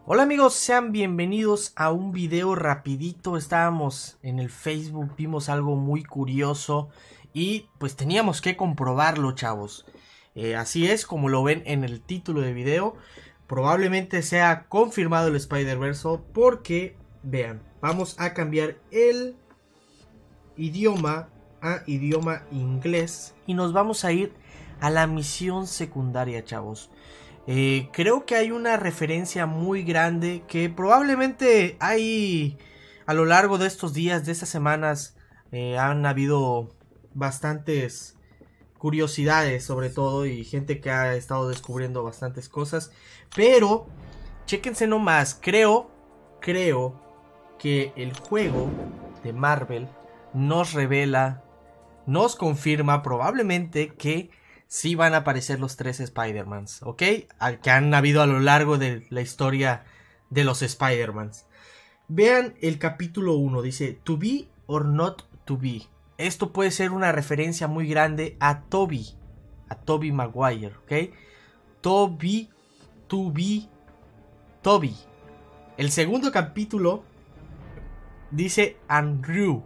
Hola amigos, sean bienvenidos a un video rapidito. Estábamos en el Facebook, vimos algo muy curioso y pues teníamos que comprobarlo, chavos. Así es, como lo ven en el título de video, probablemente sea confirmado el Spider-Verse porque, vean, vamos a cambiar el idioma a idioma inglés y nos vamos a ir a la misión secundaria, chavos. Creo que hay una referencia muy grande que probablemente hay a lo largo de estos días, de estas semanas, han habido bastantes curiosidades sobre todo y gente que ha estado descubriendo bastantes cosas, pero chéquense nomás, creo que el juego de Marvel nos revela, nos confirma probablemente que sí van a aparecer los tres Spider-Mans, ¿ok? Que han habido a lo largo de la historia de los Spider-Mans. Vean el capítulo 1, dice To be or not to be. Esto puede ser una referencia muy grande a Tobey Maguire, ¿ok? Tobey. El segundo capítulo dice Andrew.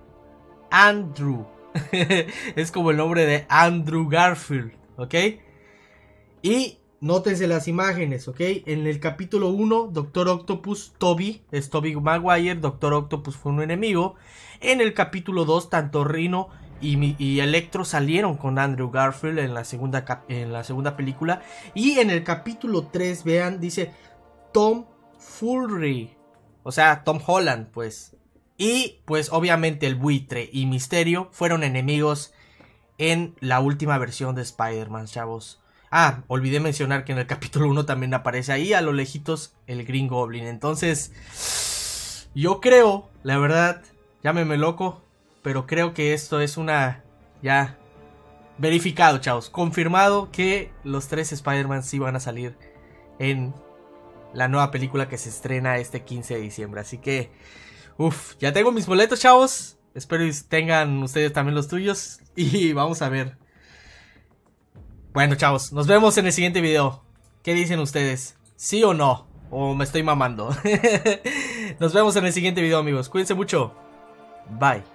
Es como el nombre de Andrew Garfield, ¿ok? Y nótense las imágenes, ¿ok? En el capítulo 1, Doctor Octopus, Tobey, es Tobey Maguire, Doctor Octopus fue un enemigo. En el capítulo 2, tanto Rhino y Electro salieron con Andrew Garfield en la segunda película. Y en el capítulo 3, vean, dice Tom Fury, o sea, Tom Holland, pues. Y pues obviamente el Buitre y Misterio fueron enemigos en la última versión de Spider-Man, chavos. Ah, olvidé mencionar que en el capítulo 1 también aparece ahí a lo lejitos el Green Goblin. Entonces, yo creo, la verdad, llámeme loco, pero creo que esto es una ya verificado, chavos. Confirmado que los tres Spider-Man sí van a salir en la nueva película que se estrena este 15 de diciembre. Así que ya tengo mis boletos, chavos. Espero que tengan ustedes también los tuyos. Y vamos a ver. Bueno, chavos, nos vemos en el siguiente video. ¿Qué dicen ustedes? ¿Sí o no? ¿O me estoy mamando? Nos vemos en el siguiente video, amigos. Cuídense mucho. Bye.